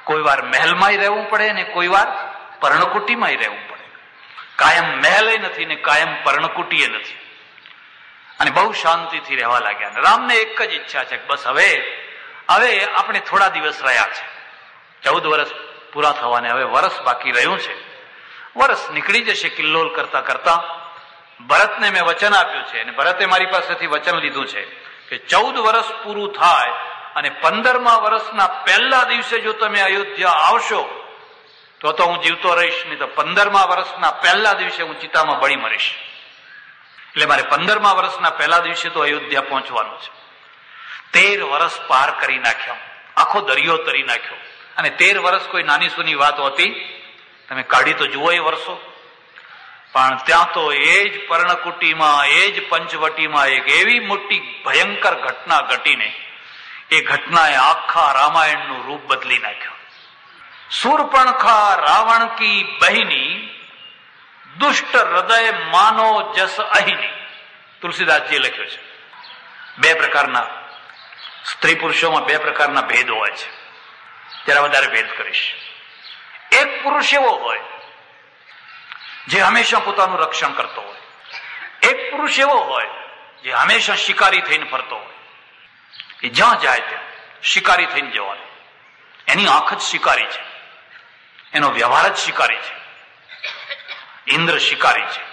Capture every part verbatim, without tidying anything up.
કોઈ વાર મહેલમાંય રહેવું પડે ને કોઈ વાર પર્ણકુટીમાંય રહેવું પડે. કાયમ મહેલે નથી ને કાયમ પર્ણકુટીએ નથી. અને બહુ શાંતિથી રહેવા લાગ્યા. રામને એક જ ઈચ્છા છે, બસ હવે હવે આપણે થોડા દિવસ રહ્યા છે, ચૌદ વર્ષ પૂરા થવાને હવે વર્ષ બાકી રહ્યું છે. વર્ષ નીકળી જશે કિલ્લોલ કરતા કરતા. ભરતને મેં વચન આપ્યું છે અને ભરતે મારી પાસેથી વચન લીધું છે કે ચૌદ વર્ષ પૂરું થાય અને પંદરમા વર્ષના પહેલા દિવસે જો તમે અયોધ્યા આવશો તો તો હું જીવતો રહીશ, નહીં તો પંદરમા વર્ષના પહેલા દિવસે હું ચિતામાં બળી મરીશ. એટલે મારે પંદરમા વર્ષના પહેલા દિવસે તો અયોધ્યા પહોંચવાનું છે. તેર વર્ષ પાર કરી નાખ્યા, આખો દરિયો તરી નાખ્યો. અને તેર વર્ષ કોઈ નાની સૂની વાત હોતી? તમે કાઢી તો જુઓ એ વર્ષો. પણ ત્યાં તો એ જ પર્ણકુટીમાં, એ જ પંચવટીમાં એક એવી મોટી ભયંકર ઘટના ઘટીને એ ઘટનાએ આખા રામાયણનું રૂપ બદલી નાખ્યું. શૂર્પણખા રાવણ કી બહેની, દુષ્ટ હૃદય માનો જસ અહિની. તુલસીદાસજીએ લખ્યું છે. બે પ્રકારના સ્ત્રી પુરુષોમાં બે પ્રકારના ભેદ હોય છે. જરા વધારે ભેદ કરીશ. એક પુરુષ એવો હોય જે હંમેશા પોતાનું રક્ષણ કરતો હોય. એક પુરુષ એવો હોય જે હંમેશા શિકારી થઈને ફરતો હોય. એ જ્યાં જાય ત્યાં શિકારી થઈને જવાનું. એની આંખ જ શિકારી છે, એનો વ્યવહાર જ શિકારી છે. ઇન્દ્ર શિકારી છે.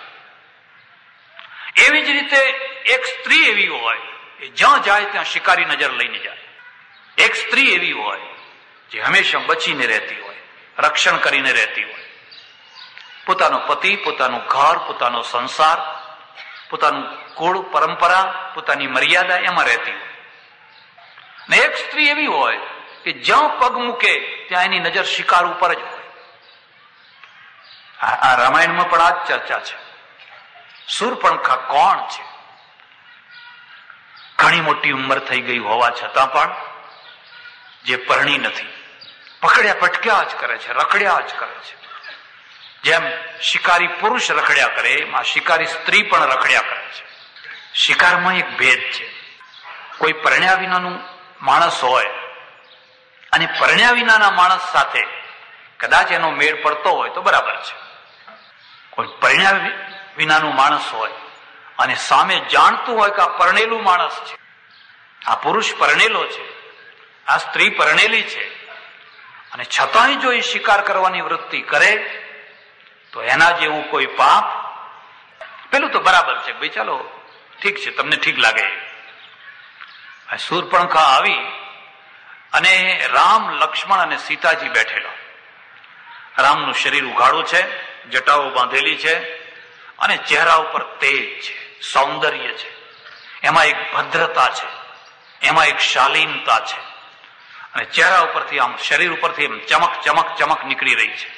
એવી જ રીતે એક સ્ત્રી એવી હોય એ જ્યાં જાય ત્યાં શિકારી નજર લઈને જાય. એક સ્ત્રી એવી હોય જે હંમેશા બચીને રહેતી હોય, રક્ષણ કરીને રહેતી હોય. પોતાનો પતિ, પોતાનું ઘર, પોતાનો સંસાર, પોતાનું કુળ પરંપરા, પોતાની મર્યાદા એમાં રહેતી હોય. ને એક સ્ત્રી એવી હોય કે જ્યાં પગ મૂકે ત્યાં એની નજર શિકાર ઉપર જ હોય. આ રામાયણમાં પણ આ જ ચર્ચા છે. શૂર્પણખા કોણ છે? ઘણી મોટી ઉંમર થઈ ગઈ હોવા છતાં પણ જે પરણી નથી, પકડ્યા પટક્યા જ કરે છે, રખડ્યા જ કરે છે. જેમ શિકારી પુરુષ રખડ્યા કરે એમાં શિકારી સ્ત્રી પણ રખડ્યા કરે છે. શિકારમાં એક ભેદ છે. કોઈ પરણ્યા વિનાનું માણસ હોય અને પરણ્યા વિનાના માણસ સાથે કદાચ એનો મેળ પડતો હોય તો બરાબર છે. કોઈ પરણ્યા વિનાનું માણસ હોય અને સામે જાણતું હોય કે આ પરણેલું માણસ છે, આ પુરુષ પરણેલો છે, આ સ્ત્રી પરણેલી છે, અને છતાંય જો એ શિકાર કરવાની વૃત્તિ કરે તો એના જેવું કોઈ પાપ, પેલું તો બરાબર છે ભાઈ, ચાલો ઠીક છે, તમને ઠીક લાગે. શૂર્પણખા આવી અને રામ, લક્ષ્મણ અને સીતાજી બેઠેલા. રામનું શરીર ઉઘાડું છે, જટાઓ બાંધેલી છે અને ચહેરા ઉપર તેજ છે, સૌંદર્ય છે, એમાં એક ભદ્રતા છે, એમાં એક શાલીનતા છે અને ચહેરા ઉપરથી આમ શરીર ઉપરથી એમ ચમક ચમક ચમક નીકળી રહી છે.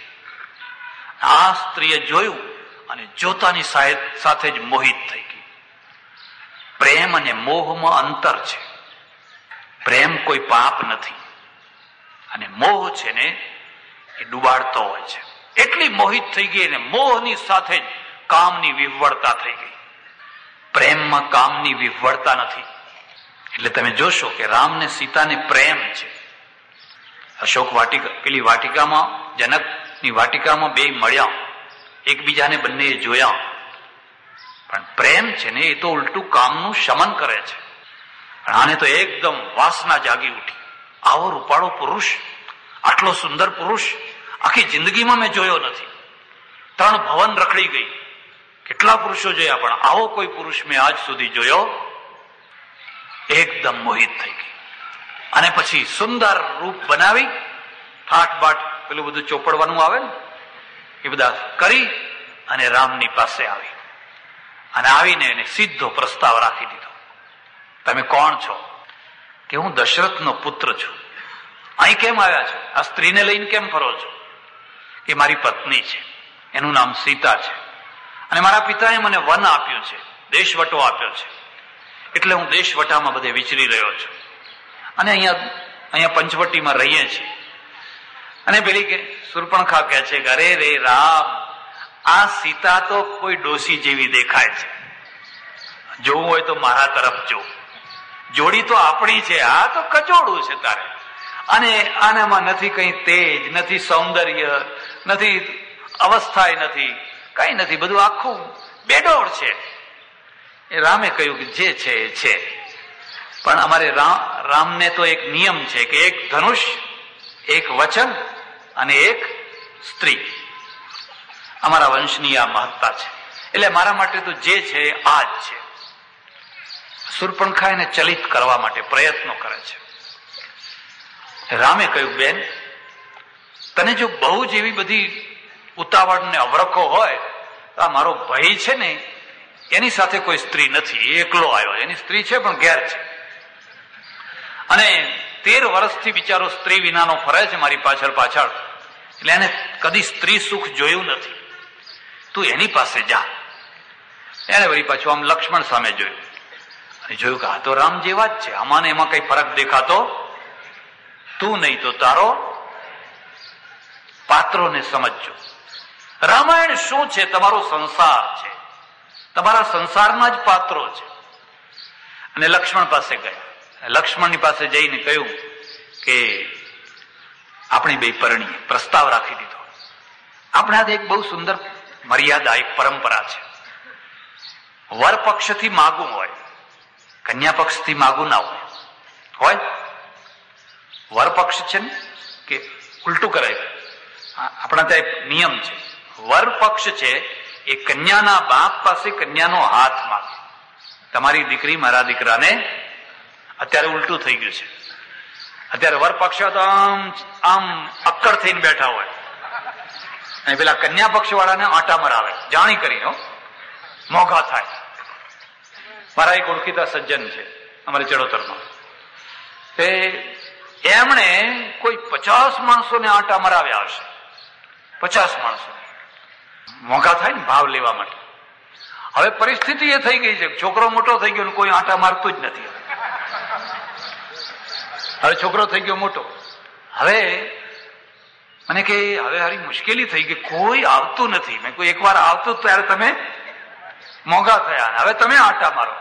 આ સ્ત્રીએ જોયું અને જોતાની સાથે જ મોહિત થઈ ગઈ. પ્રેમ અને મોહમાં અંતર છે. પ્રેમ કોઈ પાપ નથી અને મોહ છે ને એ ડુબાડતો હોય છે. એટલી મોહિત થઈ ગઈ અને મોહની સાથે જ કામની વિહ્વળતા થઈ ગઈ. પ્રેમમાં કામની વિહ્વળતા નથી. એટલે તમે જોશો કે રામ ને સીતાને પ્રેમ છે. અશોક વાટિકા, પેલી વાટિકામાં, જનકની વાટિકામાં બે મળ્યા, એકબીજાને બંને જોયા, પણ પ્રેમ છે ને એ તો ઉલટું કામનું શમન કરે છે. આને તો એકદમ વાસના જાગી ઉઠી. આવો રૂપાળો પુરુષ, આટલો સુંદર પુરુષ આખી જિંદગીમાં મેં જોયો નથી. ત્રણ ભવન રખડી ગઈ, કેટલા પુરુષો જોયા, પણ આવો કોઈ પુરુષ મેં આજ સુધી જોયો. એકદમ મોહિત થઈ ગઈ અને પછી સુંદર રૂપ બનાવી, ઠાઠ બાઠ પેલું બધું ચોપડવાનું આવે ને એ બધા કરી અને રામની પાસે આવી અને આવીને એને સીધો પ્રસ્તાવ રાખી દીધો. તમે કોણ છો? કે હું દશરથનો પુત્ર છું. અહીં કેમ આવ્યા છો? આ સ્ત્રીને લઈને કેમ ફરો છો? એ મારી પત્ની છે, એનું નામ સીતા છે અને મારા પિતાએ મને વન આપ્યું છે, દેશવટો આપ્યો છે, એટલે હું દેશવટામાં બધે વિચરી રહ્યો છું અને અહીંયા અહીંયા પંચવટીમાં રહીએ છીએ. અને પેલી કે શૂર્પણખા કહે છે કે અરે રે રામ, આ સીતા તો કોઈ ડોસી જેવી દેખાય છે, જોવું હોય તો મારા તરફ જો, જોડી તો આપણી છે, આ તો કચોડું છે તારે. અને આનામાં નથી કઈ તેજ, નથી સૌંદર્ય, નથી અવસ્થા, નથી કઈ નથી, બધું આખું બેડોળ છે. એ રામે કહ્યું કે જે છે એ છે, પણ અમારે રામ રામને તો એક નિયમ છે કે એક ધનુષ, એક વચન અને એક સ્ત્રી. અમારા વંશની આ મહત્તા છે, એટલે મારા માટે તો જે છે આ જ છે. શૂર્પણખા એને ચલિત કરવા માટે પ્રયત્નો કરે છે. રામે કહ્યું, બેન, તને જો બહુ જ એવી બધી ઉતાવળ ને અવરખો હોય તો આ મારો ભાઈ છે ને એની સાથે કોઈ સ્ત્રી નથી, એ એકલો આવ્યો, એની સ્ત્રી છે પણ ઘેર છે, અને તેર વર્ષથી બિચારો સ્ત્રી વિનાનો ફરે છે મારી પાછળ પાછળ, એટલે એને કદી સ્ત્રી સુખ જોયું નથી, તું એની પાસે જા. એને વળી પાછું આમ લક્ષ્મણ સામે જોયું અને જોયું કે આ તો રામ જેવા જ છે, આમાં ને એમાં કઈ ફરક દેખાતો, તું નહીં તો તારો પાત્રોને સમજજો. રામાયણ શું છે? તમારો સંસાર છે, તમારા સંસારના જ પાત્રો છે. અને લક્ષ્મણ પાસે ગયા. લક્ષ્મણની પાસે જઈને કહ્યું કે આપણે બે પરણીએ, પ્રસ્તાવ રાખી દીધો. આપણે આ એક બહુ સુંદર મર્યાદા, એક પરંપરા છે. વર પક્ષથી માગું હોય, કન્યા પક્ષથી માગું ના હોય. હોય વર પક્ષ છે ને કે ઉલટું કરાય, આપણા ત્યાં એક નિયમ છે. વર પક્ષ છે એ કન્યાના બાપ પાસે કન્યાનો હાથ માગે. તમારી દીકરી મારા દીકરાને, અત્યારે ઉલટું થઈ ગયું છે. અત્યારે વર પક્ષ તો આમ આમ અક્કડ થઈને બેઠા હોય અને પેલા કન્યા પક્ષ વાળાને આંટા મરાવે, જાણી કરીને મોઘા થાય. મારા એક ઓળખીતા સજ્જન છે અમારે ચડોતરમાં, તે એમણે કોઈ પચાસ માણસોને આંટા મરાવ્યા હશે, પચાસ માણસો મોંઘા થાય ને ભાવ લેવા માટે. હવે પરિસ્થિતિ એ થઈ ગઈ છે, છોકરો મોટો થઈ ગયો, કોઈ આંટા મારતું જ નથી. હવે છોકરો થઈ ગયો મોટો, હવે મને કે હવે હારી મુશ્કેલી થઈ ગઈ, કોઈ આવતું નથી. મેં કોઈ એકવાર આવતું ત્યારે તમે મોંઘા થયા, હવે તમે આંટા મારો.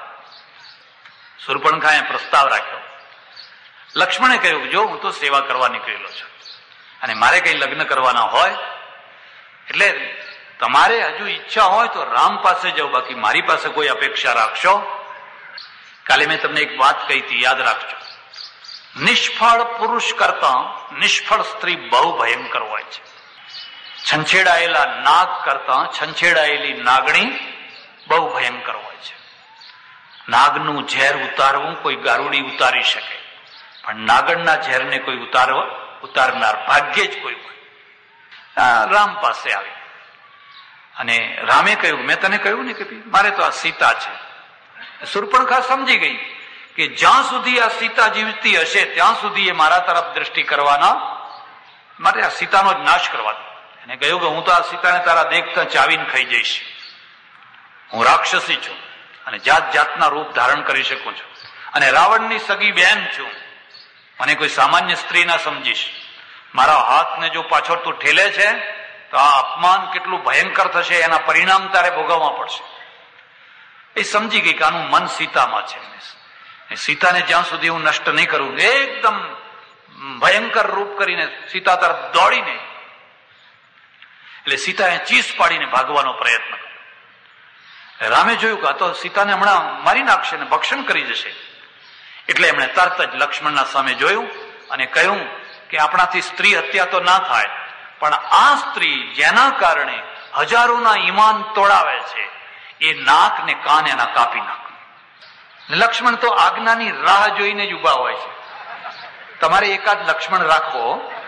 શૂર્પણખાએ પ્રસ્તાવ રાખ્યો. લક્ષ્મણે કહ્યું, જો હું તો સેવા કરવા નીકળેલો છું અને મારે કઈ લગ્ન કરવાના હોય એટલે તમારે હજુ ઈચ્છા હોય તો રામ પાસે જાઓ, બાકી મારી પાસે કોઈ અપેક્ષા રાખશો. કાલે મેં તમને એક વાત કહી હતી, યાદ રાખજો. નિષ્ફળ પુરુષ કરતા નિષ્ફળ સ્ત્રી બહુ ભયંકર હોય છે. છંછેડાયેલા નાગ કરતા છંછેડાયેલી નાગણી બહુ ભયંકર હોય છે. નાગનું ઝેર ઉતારવું કોઈ ગારુડી ઉતારી શકે, પણ નાગણના ઝેરને કોઈ ઉતારવા ઉતારનાર ભાગ્યે જ કોઈ હોય. રામ પાસે આવી અને રામે કહ્યું, મેં તને કહ્યું ને કે મારે તો આ સીતા છે. શૂર્પણખા સમજી ગઈ કે જ્યાં સુધી આ સીતા જીવતી હશે ત્યાં સુધી એ મારા તરફ દ્રષ્ટિ કરવાના, મારે આ સીતાનો જ નાશ કરવાનો. એને કહ્યું કે હું તો આ સીતાને તારા દેખતા ચાવીને ખાઈ જઈશ. હું રાક્ષસી છું અને જાત જાતના રૂપ ધારણ કરી શકું છું અને રાવણની સગી બહેન છું. મને કોઈ સામાન્ય સ્ત્રી ના સમજીશ. મારા હાથને જો પાછળ તું ઠેલે છે તો આ અપમાન કેટલું ભયંકર થશે, એના પરિણામ તારે ભોગવવા પડશે. એ સમજી ગઈ કે આનું મન સીતામાં છે. સીતાને જ્યાં સુધી હું નષ્ટ નહીં કરું, એકદમ ભયંકર રૂપ કરીને સીતા તરફ દોડીને, એટલે સીતાએ ચીસ પાડીને ભાગવાનો પ્રયત્ન કર્યો. રામે જોયું કે આ તો સીતાને હમણાં મારી નાખશે ને ભક્ષણ કરી જશે, એટલે એમણે તરત જ લક્ષ્મણના સામે જોયું અને કહ્યું કે આપણાથી સ્ત્રી હત્યા તો ના થાય, પણ આ સ્ત્રી જેના કારણે હજારોના ઈમાન તોડાવે છે એ નાક ને કાન એના કાપી નાખ. લક્ષ્મણ તો આજ્ઞાની રાહ જોઈને જ ઉભા હોય છે. તમારે એકાદ લક્ષ્મણ રાખવો,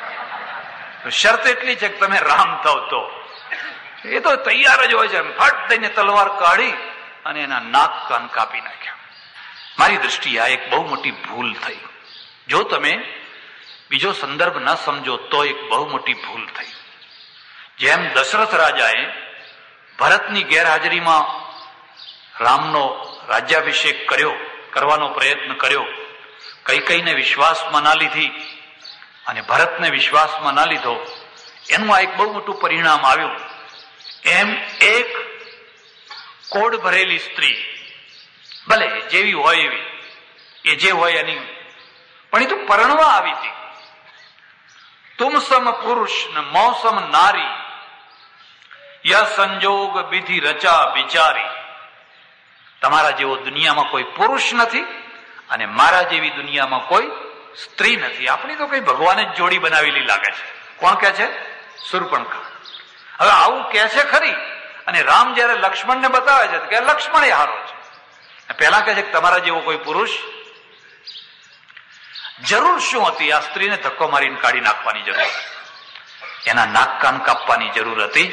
શરત એટલી છે કે તમે રામ થાવ તો. એ તો તૈયાર જ હોય છે, ફટ દઈને તલવાર કાઢી અને એના નાક કાન કાપી નાખ્યા. મારી દ્રષ્ટિએ આ એક બહુ મોટી ભૂલ થઈ. જો તમે બીજો સંદર્ભ ન સમજો તો એક બહુ મોટી ભૂલ થઈ. જેમ દશરથ રાજાએ ભરતની ગેરહાજરીમાં રામનો રાજ્યાભિષેક કર્યો, કરવાનો પ્રયત્ન કર્યો, કઈ કઈને વિશ્વાસમાં ના લીધી અને ભરતને વિશ્વાસમાં ના લીધો, એનું આ એક બહુ મોટું પરિણામ આવ્યું. એમ એક કોડ ભરેલી સ્ત્રી, ભલે જેવી હોય એવી, એ જે હોય એની, પણ એ તો પરણવા આવી હતી. તુમ સમ પુરુષ ને મૌસમ નારી, ય સંજોગ વિધિ રચા બિચારી. તમારા જેવો દુનિયામાં કોઈ પુરુષ નથી અને મારા જેવી દુનિયામાં કોઈ સ્ત્રી નથી. આપણી તો કઈ ભગવાને જ જોડી બનાવેલી લાગે છે. કોણ કે છે? શૂર્પણખા. હવે આવું કે છે ખરી, અને રામ જયારે લક્ષ્મણને બતાવે છે કે લક્ષ્મણ એ હારો છે. પહેલા કહે છે કે તમારા જેવો કોઈ પુરુષ. જરૂર શું હતી? આ સ્ત્રીને ધક્કો મારીને કાઢી નાખવાની જરૂર હતી, એના નાક કાન કાપવાની જરૂર હતી.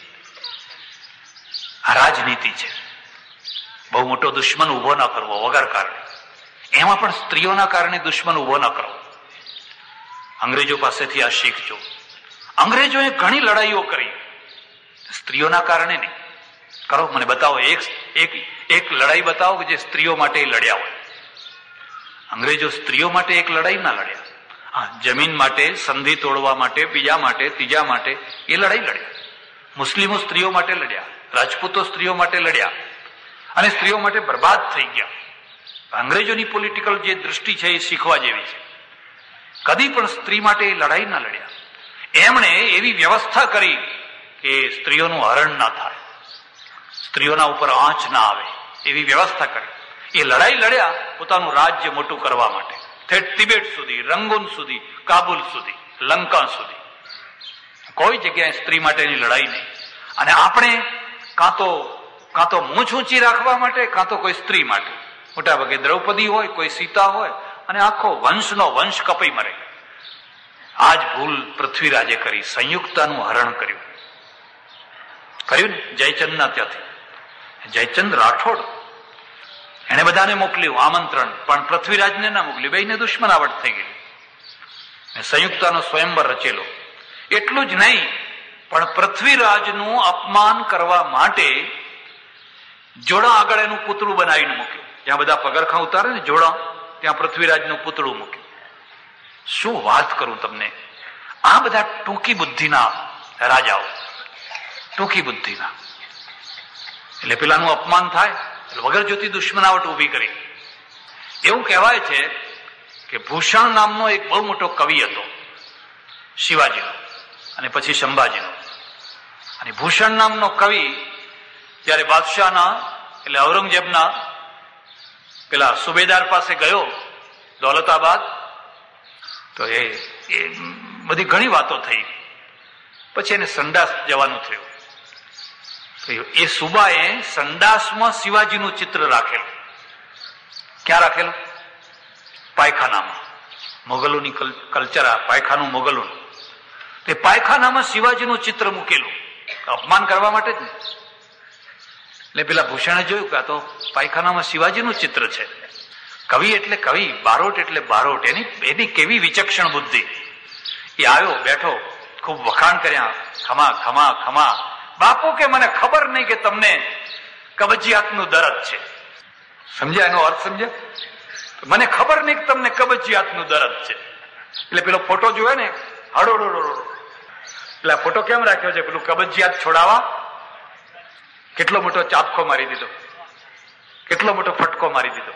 આ રાજનીતિ છે. બહુ મોટો દુશ્મન ઉભો ન કરવો વગર કારણે, એમાં પણ સ્ત્રીઓના કારણે દુશ્મન ઉભો ન કરવો. અંગ્રેજો પાસેથી આ શીખજો. અંગ્રેજોએ ઘણી લડાઈઓ કરી, સ્ત્રીઓના કારણે નહીં. કરો, મને બતાવો એક એક એક લડાઈ બતાવો કે જે સ્ત્રીઓ માટે લડ્યા હોય. અંગ્રેજો સ્ત્રીઓ માટે એક લડાઈ ના લડ્યા. હા, જમીન માટે, સંધિ તોડવા માટે, બીજા માટે, ત્રીજા માટે એ લડાઈ લડ્યા. મુસ્લિમો સ્ત્રીઓ માટે લડ્યા, રાજપૂતો સ્ત્રીઓ માટે લડ્યા, અને સ્ત્રીઓ માટે બરબાદ થઈ ગયા. અંગ્રેજોની પોલિટિકલ જે દૃષ્ટિ છે એ શીખવા જેવી છે. કદી પણ સ્ત્રી માટે એ લડાઈ ના લડ્યા. એમણે એવી વ્યવસ્થા કરી કે સ્ત્રીઓનું હરણ ના થાય, સ્ત્રીઓના ઉપર આંચ ના આવે, એવી વ્યવસ્થા કરી. એ લડાઈ લડ્યા પોતાનું રાજ્ય મોટું કરવા માટે. ઠેઠ તિબેટ સુધી, રંગૂન સુધી, કાબુલ સુધી, લંકા સુધી. કોઈ જગ્યાએ સ્ત્રી માટેની લડાઈ નહીં. અને આપણે કાં તો કાં તો મૂછ ઊંચી રાખવા માટે, કાં તો કોઈ સ્ત્રી માટે. મોટા ભાગે દ્રૌપદી હોય, કોઈ સીતા હોય, અને આખો વંશનો વંશ કપાઈ મરે. આજ ભૂલ પૃથ્વીરાજે કરી, સંયુક્તાનું હરણ કર્યું. કર્યું ને જયચંદના ત્યાંથી. જયચંદ રાઠોડ એને બધાને મોકલ્યું આમંત્રણ, પણ પૃથ્વીરાજને ના મોકલ્યું. બેયને દુશ્મનાવટ થઈ ગઈ. સંયુક્તાનો સ્વયંવર રચેલો. એટલું જ નહીં, પણ પૃથ્વીરાજનું અપમાન કરવા માટે જોડા આગળ એનું પૂતળું બનાવીને મૂક્યું. જ્યાં બધા પગરખાં ઉતારે ને જોડા, ત્યાં પૃથ્વીરાજનું પૂતળું મૂક્યું. શું વાત કરું તમને! આ બધા ટૂંકી બુદ્ધિના રાજાઓ, ટૂંકી બુદ્ધિના. એટલે પેલાનું અપમાન થાય એટલે વગર જોતી દુશ્મનાવટ ઉભી કરી. એવું કહેવાય છે કે ભૂષણ નામનો એક બહુ મોટો કવિ હતો શિવાજીનો અને પછી સંભાજીનો. અને ભૂષણ નામનો કવિ જયારે બાદશાહના એટલે ઔરંગઝેબના પેલા સુબેદાર પાસે ગયો દૌલતાબાદ, તો એ બધી ઘણી વાતો થઈ. પછી એને સંડાસ જવાનું થયું. એ સુબાએ સંડાસમાં શિવાજીનું ચિત્ર રાખેલું. ક્યાં રાખેલું? પાયખાનામાં. મોગલોની કલ્ચર, પાયખાનું મોગલોનું. તે પાયખાનામાં શિવાજીનું ચિત્ર મૂકેલું, અપમાન કરવા માટે જ ને. એટલે પેલા ભૂષણે જોયું કે આ તો પાયખાનામાં શિવાજીનું ચિત્ર છે. કવિ એટલે કવિ, બારોટ એટલે બારોટ. એની એની કેવી વિચક્ષણ બુદ્ધિ! એ આવ્યો, બેઠો, ખૂબ વખાણ કર્યા, ખમા ખમા ખમા. બાપુ કે મને ખબર નહીં કે તમને કબજિયાતનું દર્દ છે. સમજ્યા એનો અર્થ? સમજ્યા? મને ખબર નહીં કે તમને કબજિયાતનું દર્દ છે. એટલે પેલો ફોટો જોયો ને, હડોડોડો. એટલે ફોટો કેમ રાખ્યો છે? પેલું કબજિયાત છોડાવવા કેટલો મોટો ચાપખો મારી દીધો, કેટલો મોટો ફટકો મારી દીધો.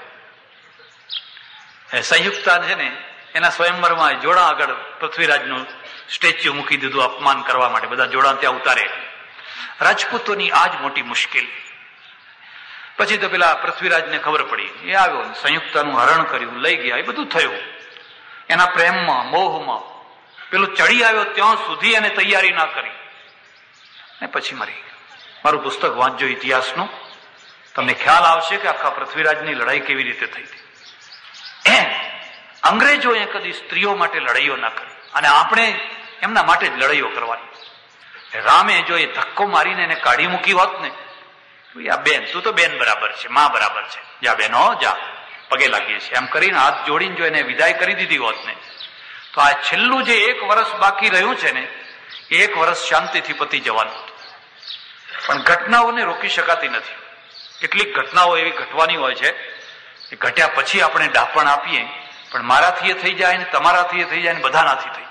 સંયુક્તા છે ને એના સ્વયંવરમાં જોડા આગળ પૃથ્વીરાજનું સ્ટેચ્યુ મૂકી દીધું અપમાન કરવા માટે. બધા જોડા ત્યાં ઉતારે. રાજપૂતોની આ જ મોટી મુશ્કેલ. પછી તો પેલા પૃથ્વીરાજને ખબર પડી, એ આવ્યો, સંયુક્તાનું હરણ કર્યું, લઈ ગયા. એ બધું થયું એના પ્રેમમાં, મોહમાં. પેલું ચડી આવ્યો ત્યાં સુધી એને તૈયારી ના કરી ને પછી મરી ગયો. મારું પુસ્તક વાંચજો ઇતિહાસનું, તમને ખ્યાલ આવશે કે આખા પૃથ્વીરાજની લડાઈ કેવી રીતે થઈ હતી. એમ અંગ્રેજોએ કદી સ્ત્રીઓ માટે લડાઈઓ ના કરી, અને આપણે એમના માટે જ લડાઈઓ કરવાની. રામે જો એ ધક્કો મારીને એને કાઢી મૂકી હોત ને, આ બેન, તું તો બેન બરાબર છે, માં બરાબર છે, જા બેનો જા, પગે લાગીએ છીએ, એમ કરીને હાથ જોડીને જો એને વિદાય કરી દીધી હોત ને, તો આ છેલ્લું જે એક વર્ષ બાકી રહ્યું છે ને, એ એક વર્ષ શાંતિથી પતી જવાનું હતું. પણ ઘટનાઓને રોકી શકાતી નથી. કેટલીક ઘટનાઓ એવી ઘટવાની હોય છે કે ઘટ્યા પછી આપણે ડાપણ આપીએ, પણ મારાથી એ થઈ જાય ને તમારાથી એ થઈ જાય ને બધાનાથી થઈ જાય.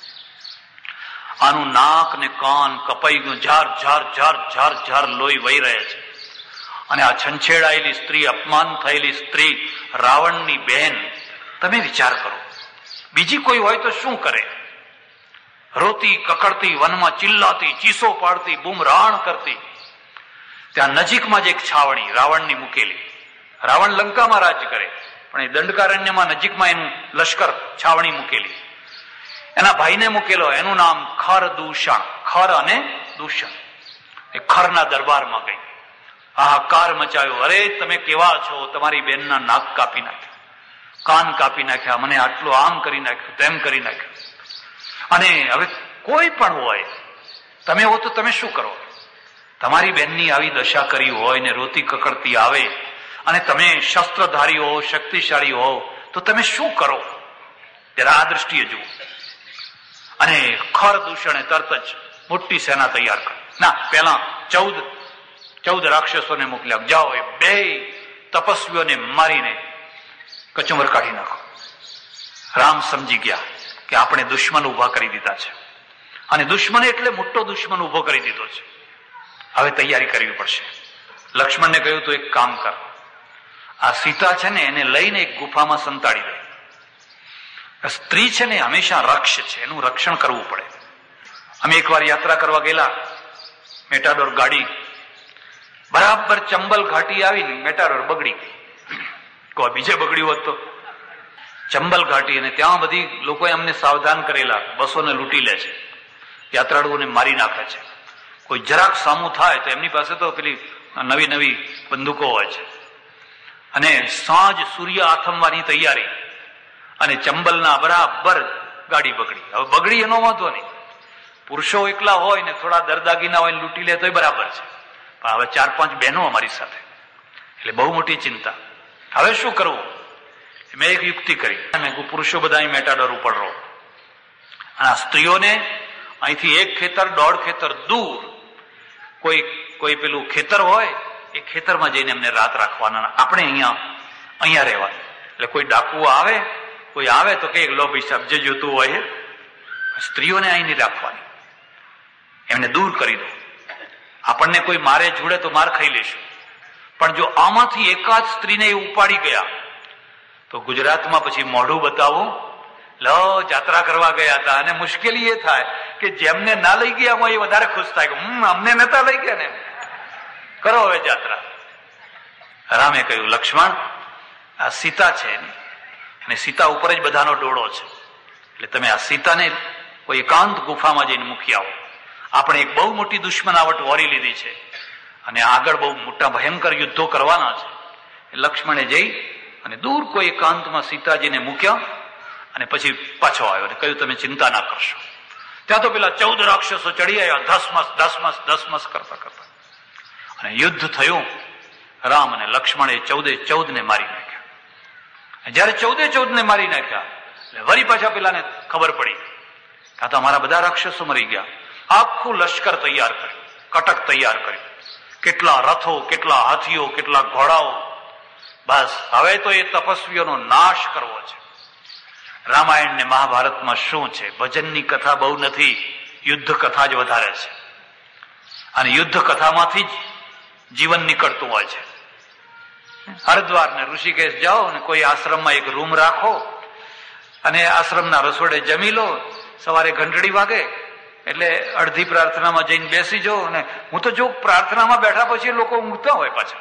આનું નાક ને કાન કપાઈ ગયું, ઝાર ઝાર ઝાર ઝાર ઝાર લોહી વહી રહે છે. અને આ છંછેડાયેલી સ્ત્રી, અપમાન થયેલી સ્ત્રી, રાવણની બહેન. તમે વિચાર કરો, બીજી કોઈ હોય તો શું કરે? રોતી કકડતી, વનમાં ચિલ્લાતી, ચીસો પાડતી, બૂમરાણ કરતી. ત્યાં નજીકમાં જ એક છાવણી રાવણની મૂકેલી. રાવણ લંકામાં રાજ કરે, પણ એ દંડકારણ્યમાં નજીકમાં એનું લશ્કર છાવણી મૂકેલી. એના ભાઈને મૂકેલો, એનું નામ ખર દૂષણ. ખર અને દૂષણ. એ ખરના દરબારમાં ગઈ, હાહાકાર મચાવ્યો. અરે તમે કેવા છો? તમારી બેનના નાક કાપી નાખ્યા, કાન કાપી નાખ્યા, મને આટલું આમ કરી નાખ્યું, તેમ કરી નાખ્યું. અને હવે કોઈ પણ હોય, તમે હો તો તમે શું કરો? તમારી બેનની આવી દશા કરી હોય ને રોતી કકડતી આવે, અને તમે શસ્ત્રધારી હો, શક્તિશાળી હો, તો તમે શું કરો? જરા આ દ્રષ્ટિએ જુઓ. અને ખર દૂષણે તરત જ મોટી સેના તૈયાર કરી. ના, પેલા ચૌદ ચૌદ રાક્ષસોને મોકલ્યા, જાઓ એ બે તપસ્વીઓને મારીને કચુંબર કાઢી નાખો. રામ સમજી ગયા કે આપણે દુશ્મન ઉભા કરી દીધા છે, અને દુશ્મન એટલે મોટો દુશ્મન ઉભો કરી દીધો છે. હવે તૈયારી કરવી પડશે. લક્ષ્મણને કહ્યું, તો એક કામ કર, આ સીતા છે ને એને લઈને એક ગુફામાં સંતાડી દે. સ્ત્રી છે ને હંમેશા રક્ષ છે, એનું રક્ષણ કરવું પડે. અમે એકવાર યાત્રા કરવા ગયેલા, મેટાડોર ગાડી બરાબર ચંબલ ઘાટી આવીને મેટાડોર બગડી ગઈ. કોઈ બીજે બગડ્યું હોત તો. ચંબલ ઘાટી, અને ત્યાં બધી લોકોએ અમને સાવધાન કરેલા, બસોને લૂંટી લે છે, યાત્રાળુઓને મારી નાખે છે. કોઈ જરાક સામું થાય તો એમની પાસે તો પેલી નવી નવી બંદૂકો હોય છે. અને સાંજ સૂર્ય આથમવાની તૈયારી, અને ચંબલના બરાબર ગાડી બગડી. હવે બગડી એનો વાંધો નહીં, પુરુષો એકલા હોય ને થોડા દરદાગીના હોય લૂંટી લે તો બરાબર છે, પણ હવે ચાર પાંચ બહેનો અમારી સાથે, એટલે બહુ મોટી ચિંતા. હવે શું કરવું? મેં એક યુક્તિ કરી. મેં પુરુષો બધા અહીં મેટાડોર ઉપર રહો, અને આ સ્ત્રીઓને અહીંથી એક ખેતર દોઢ ખેતર દૂર કોઈ કોઈ પેલું ખેતર હોય, એ ખેતરમાં જઈને એમને રાત રાખવાના, આપણે અહીંયા અહીંયા રહેવાનું. એટલે કોઈ ડાકુ આવે, કોઈ આવે તો કે લો ભાઈ સાહેબ જે જોતું હોય, સ્ત્રીઓને અહીં નહીં રાખવાની, એમને દૂર કરી દો. આપણને કોઈ મારે જોડે તો માર ખાઈ લેશું, પણ જો આમાંથી એકાદ સ્ત્રીને ઉપાડી ગયા તો ગુજરાતમાં પછી મોઢું બતાવું, લો જાત્રા કરવા ગયા હતા. અને મુશ્કેલી એ થાય કે જેમને ના લઈ ગયા હોય એ વધારે ખુશ થાય કે હમ અમને નતા લઈ ગયા ને, કરો હવે જાત્રા. રામે કહ્યું, લક્ષ્મણ આ સીતા છે, અને સીતા ઉપર જ બધાનો ડોળો છે, એટલે તમે આ સીતાને કોઈ એકાંત ગુફામાં જઈને મૂકી આવો. આપણે એક બહુ મોટી દુશ્મનાવટ વોરી લીધી છે, અને આગળ બહુ મોટા ભયંકર યુદ્ધો કરવાના છે. લક્ષ્મણે જઈ અને દૂર કોઈ એકાંતમાં સીતાજીને મૂક્યા, અને પછી પાછો આવ્યો અને કહ્યું, તમે ચિંતા ના કરશો. ત્યાં તો પેલા ચૌદ રાક્ષસો ચડી આવ્યા, ધસમસ ધસમસ ધસમસ કરતા કરતા, અને યુદ્ધ થયું. રામ અને લક્ષ્મણે ચૌદે ચૌદ ને મારી નાખ્યા. જયારે ચૌદે ચૌદ ને મારી નાખ્યા એટલે વળી પાછા પેલાને ખબર પડી કે આ તો અમારા બધા રાક્ષસો મરી ગયા. આખું લશ્કર તૈયાર કર્યું, કટક તૈયાર કર્યું, કેટલા રથો, કેટલા હાથીઓ, કેટલા ઘોડાઓ. બસ હવે તો એ તપસ્વીઓનો નાશ કરવો છે. રામાયણ ને મહાભારતમાં શું છે? ભજનની કથા બહુ નથી, યુદ્ધ કથા જ વધારે છે. અને યુદ્ધ કથામાંથી જ જીવન નીકળતું હોય છે. હરિદ્વાર ને ઋષિકેશ જાઓ ને કોઈ આશ્રમમાં એક રૂમ રાખો, અને આશ્રમના રસોડે જમી લો. સવારે ઘંટડી વાગે એટલે અડધી પ્રાર્થનામાં જઈને બેસી જાઓ. અને હું તો જો પ્રાર્થનામાં બેઠા પછી લોકો ઊંઘતા હોય પાછા,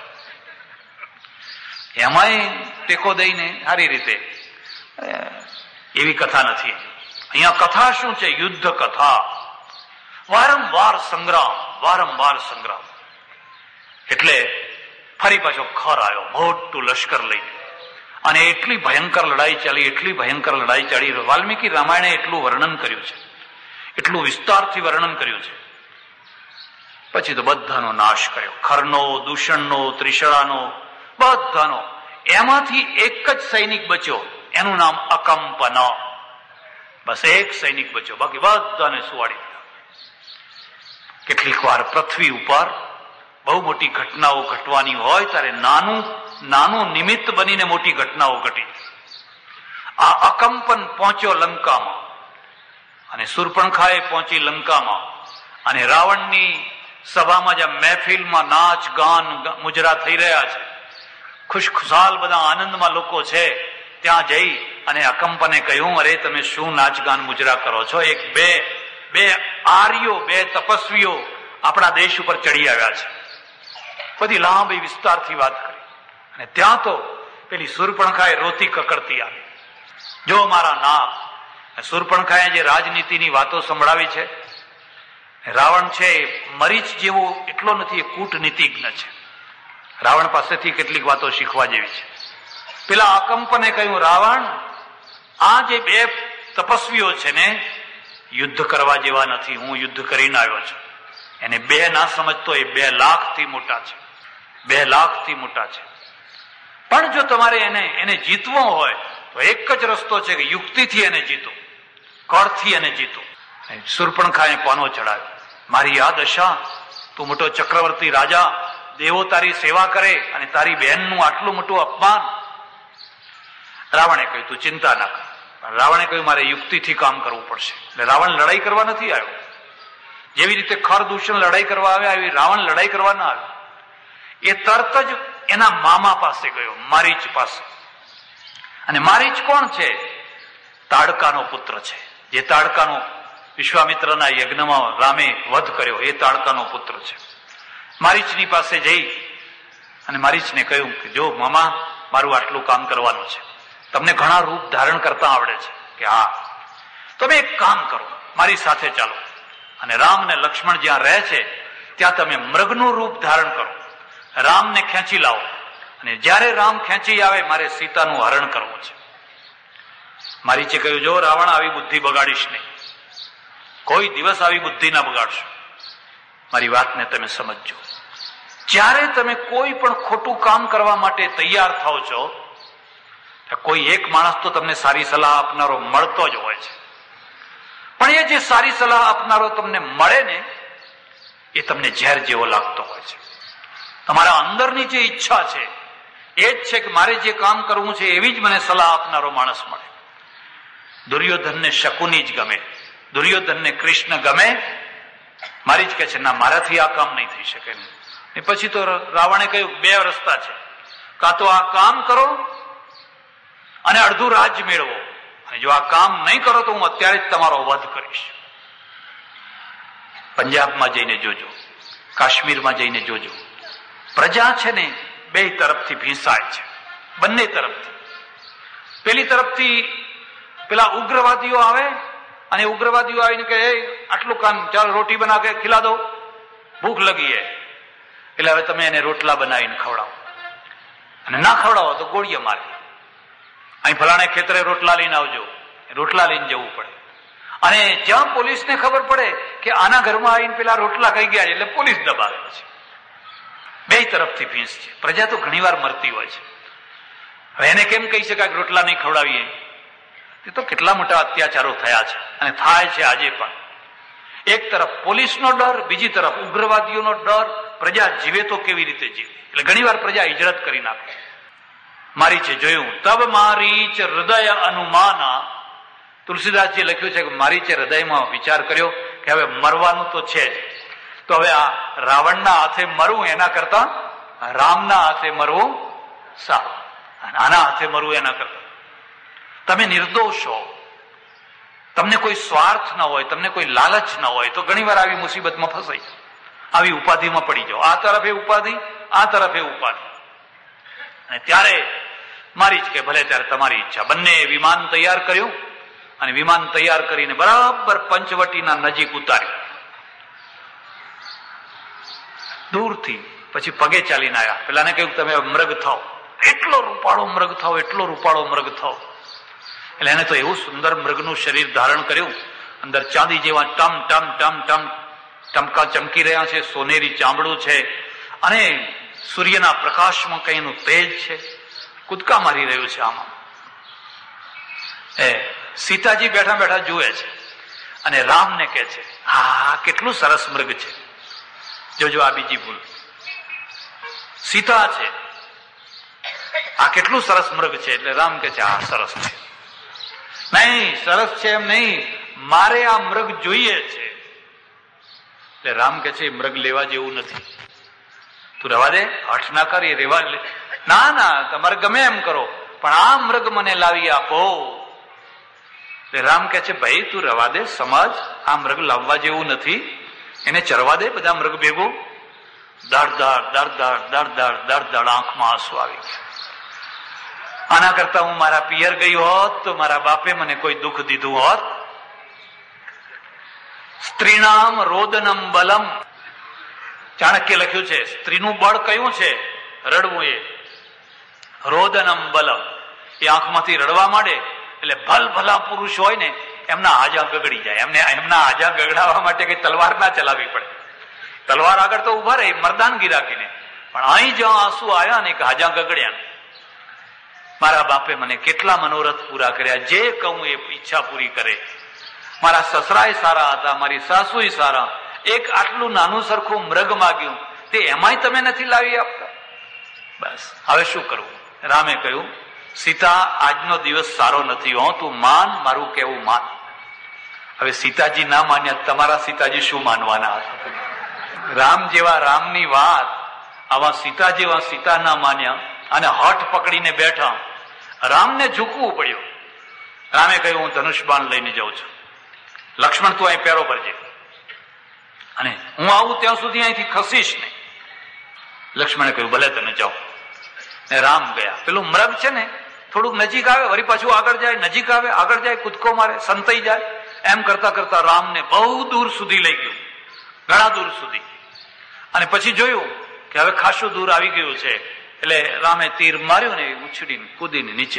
એમાંય ટેકો દઈને સારી રીતે. એવી કથા નથી અહીંયા. કથા શું છે? યુદ્ધ કથા. વારંવાર સંગ્રામ, વારંવાર સંગ્રામ. એટલે ફરી પાછો ખર આવ્યો મોટું લશ્કર લઈને, અને એટલી ભયંકર લડાઈ ચાલી, એટલી ભયંકર લડાઈ ચાલી. વાલ્મીકી રામાયણે એટલું વર્ણન કર્યું છે, એટલું વિસ્તારથી વર્ણન કર્યું છે. પછી તો બધાનો નાશ કર્યો, ખરનો, દૂષણનો, ત્રિશળાનો, બધાનો. એમાંથી એક જ સૈનિક બચ્યો, એનું નામ અકંપન. બસ એક સૈનિક બચ્યો, બાકી બધાને સુવાડી દીધા. કેટલીક વાર પૃથ્વી ઉપર બહુ મોટી ઘટનાઓ ઘટવાની હોય ત્યારે નાનું નાનું નિમિત્ત બનીને મોટી ઘટનાઓ ઘટી. આ અકંપન પહોંચ્યો લંકામાં, અને શૂર્પણખાએ પહોંચી લંકામાં, અને રાવણની સભામાં જ્યાં મહેફિલમાં નાચ ગાન મુજરા થઈ રહ્યા છે, ખુશખુશાલ બધા આનંદમાં લોકો છે, ત્યાં જઈ અને અકંપને કહ્યું, અરે તમે શું નાચ ગાન મુજરા કરો છો? એક બે બે આર્યો, બે તપસ્વીઓ આપણા દેશ ઉપર ચડી આવ્યા છે. બધી લાંબી વિસ્તારથી વાત કરી અને ત્યાં તો પેલી શૂર્પણખાએ રોતી કકડતી આવી, જો મારા નામ. શૂર્પણખાએ જે રાજનીતિની વાતો સંભળાવી છે, રાવણ છે મરીચ જેવો એટલો નથી, એ કૂટનીતિજ્ઞ છે. રાવણ પાસેથી કેટલીક વાતો શીખવા જેવી છે. પેલા અકંપને કહ્યું, રાવણ, આ જે બે તપસ્વીઓ છે ને યુદ્ધ કરવા જેવા નથી, હું યુદ્ધ કરીને આવ્યો છું. એને બે ના સમજતો, એ બે લાખ થી મોટા છે, બે લાખ થી મોટા છે. પણ જો તમારે એને એને જીતવો હોય તો એક જ રસ્તો છે કે યુક્તિથી એને જીતો, કળથી એને જીતો. શૂર્પણખાએ પાનો ચડાવ્યો, મારી આ દશા, તું મોટો ચક્રવર્તી રાજા, દેવો તારી સેવા કરે અને તારી બહેનનું આટલું મોટું અપમાન. રાવણે કહ્યું, તું ચિંતા ના કર. રાવણે કહ્યું, મારે યુક્તિથી કામ કરવું પડશે. એટલે રાવણ લડાઈ કરવા નથી આવ્યો. જેવી રીતે ખરદૂષણ લડાઈ કરવા આવ્યા, એવી રાવણ લડાઈ કરવા ના આવ્યો. એ તરત જ એના મામા પાસે ગયો, મારીચ પાસે. અને મારીચ કોણ છે? તાડકાનો પુત્ર છે. જે તાડકાનો વિશ્વામિત્રના યજ્ઞમાં રામે વધ કર્યો, એ તાડકાનો પુત્ર છે. મારીચની પાસે જઈ અને મારીચને કહ્યું કે જો મામા, મારું આટલું કામ કરવાનું છે, તમને ઘણા રૂપ ધારણ કરતા આવડે છે કે હા, તમે એક કામ કરો, મારી સાથે ચાલો અને રામ ને લક્ષ્મણ જ્યાં રહે છે ત્યાં તમે મૃગનું રૂપ ધારણ કરો, રામને ખેંચી લાવો અને જ્યારે રામ ખેંચી આવે મારે સીતાનું હરણ કરવું છે. મારીચે કહ્યું, જો રાવણ, આવી બુદ્ધિ બગાડીશ નહીં, કોઈ દિવસ આવી બુદ્ધિ ના બગાડશો. મારી વાતને તમે સમજજો. જ્યારે તમે કોઈ પણ ખોટું કામ કરવા માટે તૈયાર થાવ છો, કોઈ એક માણસ તો તમને સારી સલાહ આપનારો મળતો જ હોય છે. પણ એ જે સારી સલાહ આપનારો તમને મળે ને, એ તમને ઝેર જેવો લાગતો હોય છે. તમારા અંદરની જે ઈચ્છા છે એ જ છે કે મારે જે કામ કરવું છે એવી જ મને સલાહ આપનારો માણસ મળે. દુર્યોધનને શકુની જ ગમે, દુર્યોધનને કૃષ્ણ ગમે. મારી જ કે છે, ના, મારાથી આ કામ નહીં થઈ શકે. એ પછી તો રાવણે કહ્યું, બે રસ્તા છે, કાં તો આ કામ કરો અને અડધું રાજ મેળવો, અને જો આ કામ નહીં કરો તો હું અત્યારે જ તમારો વધ કરીશ. પંજાબમાં જઈને જોજો, કાશ્મીરમાં જઈને જોજો, પ્રજા છે ને બે તરફથી ભીંસાય છે, બંને તરફથી. પેલી તરફથી પેલા ઉગ્રવાદીઓ આવે અને ઉગ્રવાદીઓ આવીને કહે, આટલું કામ, ચાલો રોટી બના કે ખીલા દો, ભૂખ લગી હે. એટલે હવે તમે એને રોટલા બનાવીને ખવડાવો, અને ના ખવડાવો તો ગોળીએ મારે. અહીં ફલાણે ખેતરે રોટલા લઈને આવજો, રોટલા લઈને જવું પડે. અને જ્યાં પોલીસને ખબર પડે કે આના ઘરમાં આવીને પેલા રોટલા ખાઈ ગયા છે, એટલે પોલીસ દબાવે છે. બે તરફથી ભીંસ છે. પ્રજા તો ઘણી વાર મરતી હોય છે. હવે એને કેમ કહી શકાય કે રોટલા નહીં ખવડાવીએ? એ તો કેટલા મોટા અત્યાચારો થયા છે અને થાય છે આજે પણ. એક તરફ પોલીસનો ડર, બીજી તરફ ઉગ્રવાદીઓનો ડર. પ્રજા જીવે તો કેવી રીતે જીવે? એટલે ઘણી વાર પ્રજા હિજરત કરી નાખે. મારીચે જોયું, તબ મારીચ હૃદય અનુમાના. તુલસીદાસજી લખ્યું છે કે મારીચે હૃદયમાં વિચાર કર્યો કે હવે મરવાનું તો છે જ, તો હવે આ રાવણના હાથે મરવું એના કરતા રામના હાથે મરવું સારું, આના હાથે મરવું એના કરતા. તમે નિર્દોષ હો, તમને કોઈ સ્વાર્થ ન હોય, તમને કોઈ લાલચ ન હોય, તો ઘણી વાર આવી મુસીબતમાં ફસાઈ, આવી ઉપાધિમાં પડી જાઓ. આ તરફે ઉપાધિ, આ તરફે ઉપાધિ. અને ત્યારે મારી જ કે ભલે ત્યારે તમારી ઈચ્છા. બંને વિમાન તૈયાર કર્યું અને વિમાન તૈયાર કરીને બરાબર પંચવટીના નજીક ઉતાર્યું. દૂરથી પછી પગે ચાલીને આવ્યા. પેલાને કહ્યું તમે મૃગ થાવ, એટલો રૂપાળો મૃગ થાવ, એટલો રૂપાળો મૃગ થાવ. એટલે એને તો એવું સુંદર મૃગનું શરીર ધારણ કર્યું, અંદર ચાંદી જેવા ટમ ટમ ટમ ટમ ટમકા ચમકી રહ્યા છે, સોનેરી ચામડું છે અને સૂર્યના પ્રકાશમાં કઈ એનું તેજ છે, કૂદકા મારી રહ્યું છે આમાં. એ સીતાજી બેઠા બેઠા જુએ છે અને રામને કહે છે, હા કેટલું સરસ મૃગ છે. જોજો આ બીજી ભૂલ. સીતા છે, આ કેટલું સરસ મૃગ છે, એટલે રામ કહે છે હા સરસ છે. નહીં, સરસ છે એમ નહીં, મારે આ મૃગ જોઈએ છે. એટલે રામ કહે છે મૃગ લેવા જેવું નથી, તું રહેવા દે, હઠ ના કર, એ રેવા. ના ના, તમારે ગમે એમ કરો, પણ આ મૃગ મને લાવી આપો. રામ કહે છે ભાઈ તું રવા દે, સમજ આ મૃગ લાવવા જેવું નથી, એને ચરવા દે બધા મૃગ ભેગું. દડ દડ દડ દડ દડ દડ દડ દડ આંખમાં આંસુ આવી ગયા. આના કરતા હું મારા પિયર ગઈ હોત તો મારા બાપે મને કોઈ દુઃખ દીધું હોત. સ્ત્રીનામ રોદનમ બલમ. ચાણક્ય લખ્યું છે સ્ત્રીનું બળ કયું છે? રડવું. એ રોદનમ બલમ. એ આંખમાંથી રડવા માંડે એટલે ભલ ભલા પુરુષ હોય ને એમના હાજા ગગડી જાય. એમને એમના હાજા ગગડાવવા માટે કઈ તલવાર ના ચલાવવી પડે. તલવાર આગળ તો ઉભા રહે મર્દાનગી રાખીને, પણ અહીં જ્યાં આંસુ આવ્યા ને કે હાજા ગગડ્યા. મારા બાપે મને કેટલા મનોરથ પૂરા કર્યા, જે કહું એ ઈચ્છા પૂરી કરે. મારા સસરાય સારા હતા, મારી સાસુય સારા. એક આટલું નાનું સરખું મૃગ માગ્યું તે એમાંય તમે નથી લાવી આપતા. બસ હવે શું કરવું? રામે કહ્યું સીતા આજનો દિવસ સારો નથી હો, તું માન, મારું કેવું માન. હવે સીતાજી ના માન્યા, તમારા સીતાજી શું માનવાના હતા? રામ જેવા રામની વાત આવા સીતા જેવા સીતા ના માન્યા અને હઠ પકડીને બેઠા. રામને ઝૂકવું પડ્યું. રામે કહ્યું હું ધનુષ બાણ લઈને જાઉં છું, લક્ષ્મણ તું અહીં પેરો ભરજે અને હું આવું ત્યાં સુધી અહીંથી ખસીશ નહીં. લક્ષ્મણે કહ્યું ભલે તને જાઓ. રામ ગયા. પેલું મૃગ છે ને થોડુંક નજીક આવે, વળી પાછું આગળ જાય, નજીક આવે, આગળ જાય, કૂદકો મારે, સંતાઈ જાય. એમ કરતા કરતા રામને બહુ દૂર સુધી લઈ ગયું, ઘણા દૂર સુધી. અને પછી જોયું કે હવે ખાસું દૂર આવી ગયું છે એટલે રામે તીર માર્યું ને ઉછળીને કૂદીને નીચે.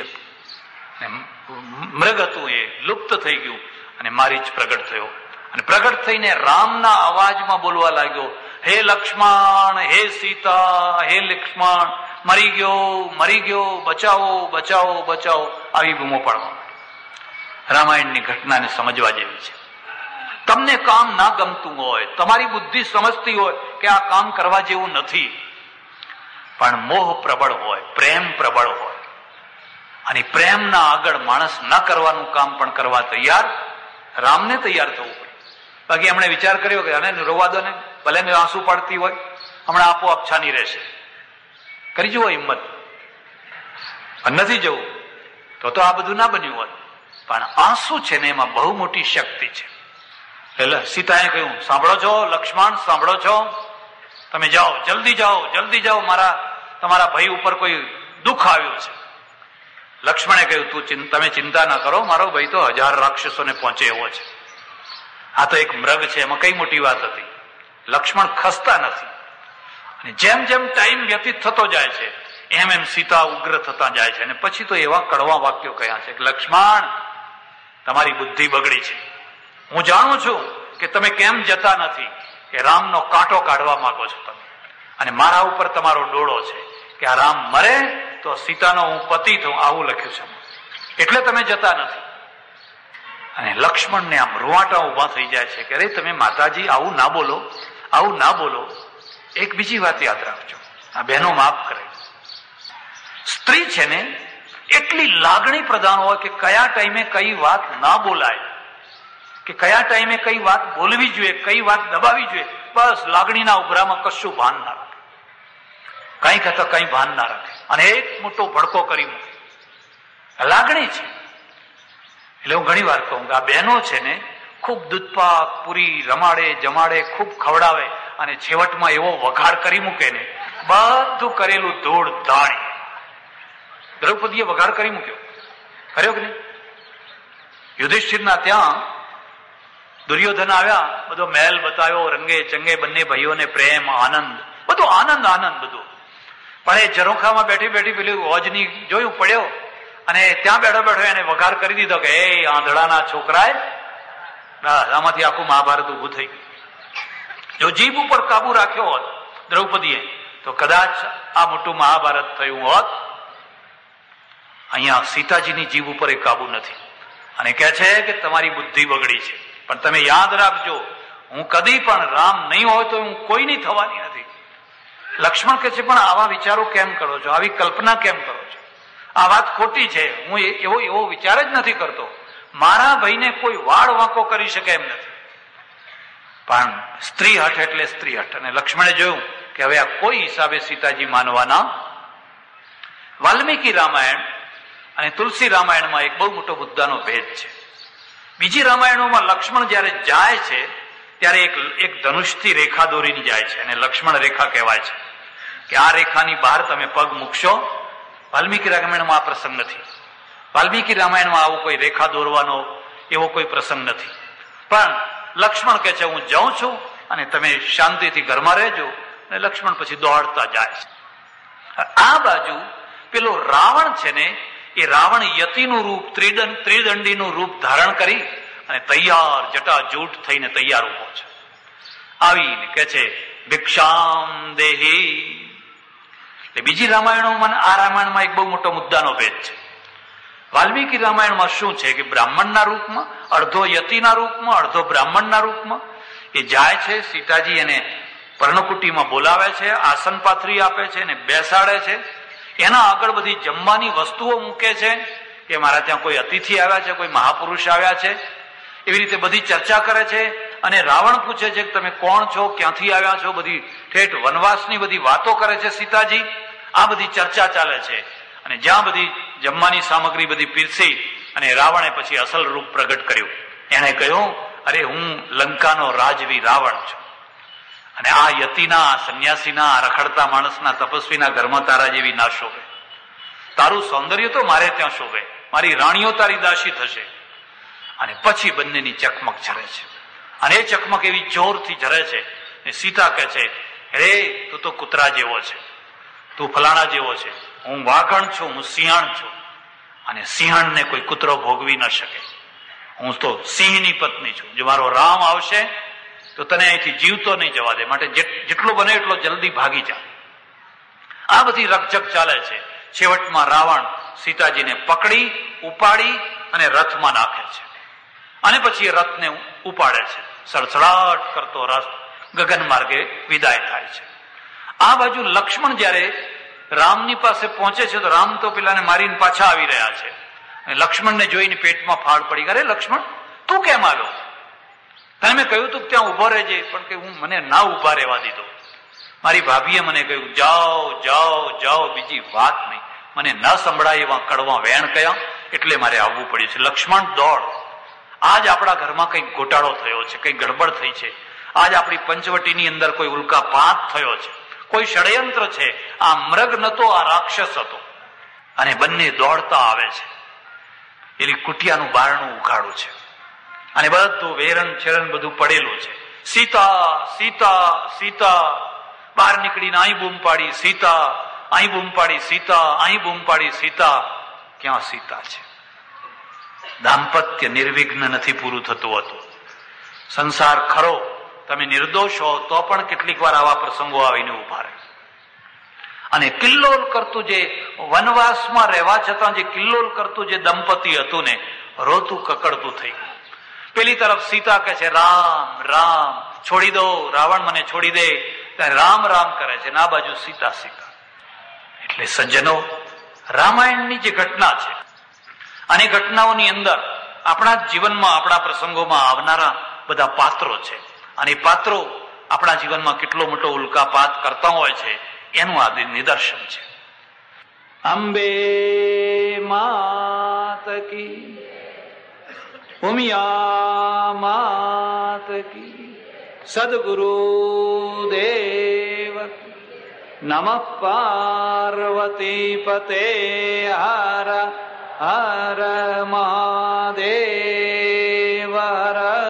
મૃગ હતું એ લુપ્ત થઈ ગયું અને મારી જ પ્રગટ થયો. અને પ્રગટ થઈને રામના અવાજમાં બોલવા લાગ્યો, હે લક્ષ્મણ, હે સીતા, હે લક્ષ્મણ, મરી ગયો, મરી ગયો, બચાવો, બચાવો, બચાવો, આવી બૂમો પાડવા. રામાયણની ઘટનાને સમજવા જેવી છે. તમને કામ ના ગમતું હોય, તમારી બુદ્ધિ સમજતી હોય કે આ કામ કરવા જેવું નથી, પણ મોહ પ્રબળ હોય, પ્રેમ પ્રબળ હોય અને પ્રેમના આગળ માણસ ન કરવાનું કામ પણ કરવા તૈયાર. રામને તૈયાર થવું પડે. બાકી એમણે વિચાર કર્યો કે આને રોવા દો ને, ભલે ને આંસુ પડતી હોય, હમણાં આપોઆપ છાની રહેશે. કરી જુઓ હિંમત. નથી જવું તો તો આ બધું ના બન્યું હોત. પણ આંસુ છે ને એમાં બહુ મોટી શક્તિ છે. એટલે સીતાએ કહ્યું સાંભળો છો લક્ષ્મણ, સાંભળો છો, તમે જાઓ, જલ્દી જાઓ, જલ્દી જાઓ, મારા તમારા ભાઈ ઉપર કોઈ દુઃખ આવ્યું છે. લક્ષ્મણે કહ્યું તું તમે ચિંતા ના કરો, મારો ભાઈ તો હજાર રાક્ષસોને પહોંચે એવો છે. આ તો એક મૃગ છે, એમાં કઈ મોટી વાત હતી. લક્ષ્મણ ખસતા નથી. અને જેમ જેમ ટાઈમ વ્યતીત થતો જાય છે એમ એમ સીતા ઉગ્ર થતા જાય છે. અને પછી તો એવા કડવા વાક્યો કહ્યા છે કે લક્ષ્મણ તમારી બુદ્ધિ બગડી છે. હું જાણું છું કે તમે કેમ જતા નથી, કે રામનો કાંટો કાઢવા માંગો છો તમે, અને મારા ઉપર તમારો ડોળો છે કે આ રામ મરે તો સીતાનો હું પતિ થઉં, આવું લખ્યું છે, એટલે તમે જતા નથી. અને લક્ષ્મણને આમ રૂવાટા ઉભા થઈ જાય છે કે અરે તમે માતાજી આવું ના બોલો, આવું ના બોલો. એક બીજી વાત યાદ રાખજો, આ બહેનો માફ કરે, સ્ત્રી છે ને એટલી લાગણી પ્રધાન હોય કે કયા ટાઈમે કઈ વાત ના બોલાય, કે કયા ટાઈમે કઈ વાત બોલવી જોઈએ, કઈ વાત દબાવી જોઈએ, બસ લાગણીના ઉભરામાં કશું ભાન ના રાખે, કઈ કહેતા કઈ ભાન ના રાખે અને એક મોટો ભડકો કરી મૂકે. લાગણી છે. એટલે હું ઘણી વાર કહું કે આ બહેનો છે ને ખૂબ દૂધપાક પૂરી રમાડે જમાડે, ખૂબ ખવડાવે અને છેવટમાં એવો વઘાર કરી મૂકે ને, બધું કરેલું ધૂળ ધાણી. દ્રૌપદીએ વઘાર કરી મૂક્યો, કર્યો કે નહીં? યુધિષ્ઠિરના ત્યાં દુર્યોધન આવ્યા, બધો મહેલ બતાવ્યો, રંગે ચંગે બંને ભાઈઓને પ્રેમ આનંદ, બધું આનંદ આનંદ બધું. પણ એ ઝરોખામાં બેઠી બેઠી પેલી હોજની જોયું, પડ્યો અને ત્યાં બેઠો બેઠો એને વઘાર કરી દીધો કે એ આંધળાના છોકરાએ. આમાંથી આખું મહાભારત ઉભું થઈ ગયું. જો જીભ ઉપર કાબુ રાખ્યો હોત દ્રૌપદીએ તો કદાચ આ મોટું મહાભારત થયું હોત. અહીંયા સીતાજીની જીભ ઉપર એ કાબુ નથી અને કહે છે કે તમારી બુદ્ધિ બગડી છે. પણ તમે યાદ રાખજો, હું કદી પણ રામ નહીં હોય તો હું કોઈની થવાની નથી. લક્ષ્મણ કહે છે પણ આવા વિચારો કેમ કરો છો, આવી કલ્પના કેમ કરો છો, આ વાત ખોટી છે, હું એવો એવો વિચાર જ નથી કરતો, મારા ભાઈને કોઈ વાળ વાંકો કરી શકે એમ નથી. પણ સ્ત્રી હઠ એટલે સ્ત્રી હઠ. અને લક્ષ્મણે જોયું કે હવે આ કોઈ હિસાબે સીતાજી માનવાના. વાલ્મીકી રામાયણ અને તુલસી રામાયણમાં એક બહુ મોટો મુદ્દાનો ભેદ છે. બીજી રામાયણોમાં લક્ષ્મણ જયારે જાય છે ત્યારે એક એક ધનુષથી રેખા દોરીને જાય છે અને લક્ષ્મણ રેખા કહેવાય છે કે આ રેખાની બહાર તમે પગ મૂકશો. વાલ્મીકી રામાયણમાં આ પ્રસંગ નથી. વાલ્મીકી રામાયણમાં આવો કોઈ રેખા દોરવાનો એવો કોઈ પ્રસંગ નથી. પણ લક્ષ્મણ કહે છે હું જાઉં છું અને તમે શાંતિથી ઘરમાં રહેજો. અને લક્ષ્મણ પછી દોડતા જાય છે. આ બાજુ પેલો રાવણ છે ને એ રાવણ યતિનું રૂપ ત્રિદંડ ત્રિદંડીનું રૂપ ધારણ કરી અને તૈયાર જટાજૂટ થઈને તૈયાર ઉભો છે. આવીને કે છે ભિક્ષામ દેહી. એટલે બીજી રામાયણોમાં આ રામાયણમાં એક બહુ મોટો મુદ્દાનો ભેદ છે. વાલ્મીકી રામાયણમાં શું છે કે બ્રાહ્મણના રૂપમાં, અડધો યતિના રૂપમાં, અડધો બ્રાહ્મણના રૂપમાં એ જાય છે. સીતાજી એને પર્ણકુટીમાં બોલાવે છે, આસન પાથરી આપે છે અને બેસાડે છે. એના આગળ બધી જમવાની વસ્તુઓ મૂકે છે કે મારા ત્યાં કોઈ અતિથિ આવ્યા છે, કોઈ મહાપુરુષ આવ્યા છે, એવી રીતે બધી ચર્ચા કરે છે. અને રાવણ પૂછે છે કે તમે કોણ છો, ક્યાંથી આવ્યા છો, બધી ઠેઠ વનવાસની બધી વાતો કરે છે સીતાજી. આ બધી ચર્ચા ચાલે છે. અને જ્યાં બધી જમવાની સામગ્રી બધી પીરસી અને રાવણે પછી અસલ રૂપ પ્રગટ કર્યું. એને કહ્યું અરે હું લંકાનો રાજવી રાવણ છું અને આ યતિના, સંન્યાસીના, રખડતા માણસના, તપસ્વીના ઘરમાં તારા જેવી ના શોભે. તારું સૌંદર્ય તો મારે ત્યાં શોભે, મારી રાણીઓ તારી દાસી થશે. અને પછી બંનેની ચકમક ઝરે છે અને એ ચકમક એવી જોરથી ઝરે છે. સીતા કહે છે રે તું તો કૂતરા જેવો છે, તું ફલાણા જેવો છે, હું વાઘણ છું, હું સિંહણ છું અને સિંહણને કોઈ કૂતરો ભોગવી ન શકે. હું તો સિંહની પત્ની છું. જો મારો રામ આવશે તો તને અહીંથી જીવતો નહીં જવા દે, માટે જેટલો બને એટલો જલ્દી ભાગી જા. આ બધી રકઝક ચાલે છે. છેવટમાં રાવણ સીતાજીને પકડી ઉપાડી અને રથમાં નાખે છે અને પછી એ રથને ઉપાડે છે. સડસડાટ કરતો રથ ગગન માર્ગે વિદાય થાય છે. આ બાજુ લક્ષ્મણ જયારે રામની પાસે પહોંચે છે તો રામ તો પેલાને મારીને પાછા આવી રહ્યા છે. અને લક્ષ્મણને જોઈને પેટમાં ફાળ પડી. અરે લક્ષ્મણ તું કેમ આવ્યો? તને મેં કહ્યું તું ત્યાં ઉભો રહેજે, પણ કે હું મને ના ઉભા રહેવા દીધો. મારી ભાભીએ મને કહ્યું જાઓ જાઓ જાઓ, બીજી વાત નહીં. મને ન સંભળાય એવા કડવા વેણ કયા, એટલે મારે આવવું પડ્યું છે. લક્ષ્મણ દોડ. આજ આપણા ઘરમાં કંઈક ગોટાળો થયો છે, કંઈક ગડબડ થઈ છે. આજ આપણી પંચવટીની અંદર કોઈ ઉલ્કાપાત થયો છે, કોઈ ષડયંત્ર છે. આ મૃગ નતો, આ રાક્ષસ હતો. અને બંને દોડતા આવે છે. એની કુટિયાનું બારણું ઉઘાડું છે અને બધું વેરણ છેરણ બધું પડેલું છે. સીતા સીતા સીતા. બહાર નીકળીને અહીં બૂમ પાડી સીતા, અહીં બૂમ પાડી સીતા, અહીં બૂમ પાડી સીતા. ક્યાં સીતા છે? દાંપત્ય નિર્વિઘ્ન નથી પૂરું થતું હતું. સંસાર ખરો તમે નિર્દોષ હો તો પણ કેટલીક વાર આવા પ્રસંગો આવીને ઉભા રહે. અને કિલ્લોલ કરતું જે વનવાસમાં રહેવા છતાં જે કિલ્લોલ કરતું જે દંપતી હતું ને, રોતું કકડતું થઈ ગયું. પેલી તરફ સીતા કહે છે રામ રામ, છોડી દો રાવણ, મને છોડી દે. રામ રામ કરે છે. આ બાજુ સીતા સીતા. એટલે સજ્જનો, રામાયણની જે ઘટના છે અને ઘટનાઓની અંદર આપણા જીવનમાં, આપણા પ્રસંગોમાં આવનારા બધા પાત્રો છે અને એ પાત્રો આપણા જીવનમાં કેટલો મોટો ઉલ્કાપાત કરતા હોય છે એનું આ નિદર્શન છે. અંબે માત કી, ઉમિયા માત કી, સદગુરુ દેવ નમઃ પાર્વતી પતે. હર હર મહાદેવ.